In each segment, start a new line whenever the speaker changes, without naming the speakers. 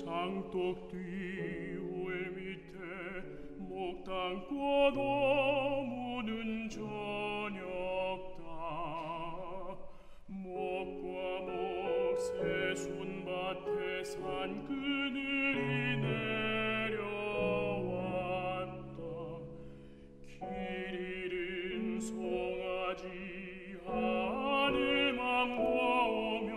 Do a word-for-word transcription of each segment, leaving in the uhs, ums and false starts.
장독 뒤울 밑에 목당 꿔도 무는 저녁다. 목과 목 새순밭에 산 그늘이 내려왔다. 길 잃은 송아지 하늘만 보며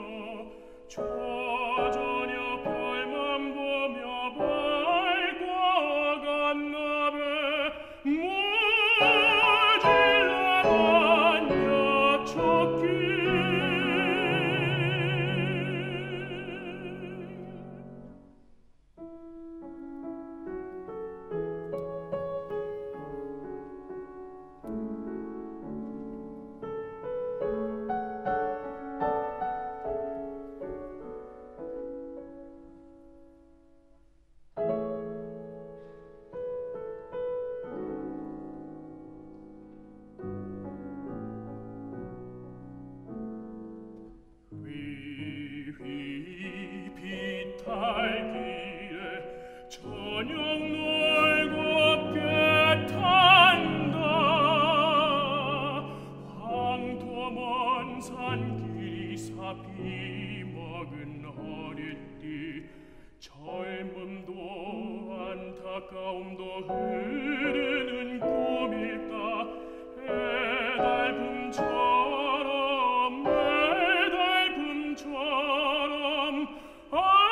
저저녁 별만 보며 밝고 간 나베 무질러 반겨 쳤기. 휘휘 비탈길에 저녁 놀겁게 탄다. 황토먼 산길이 사피 먹은 허리띠 젊음도 안타까움도 흐르는 꿈일까. 해달픔처럼 해달픔처럼 아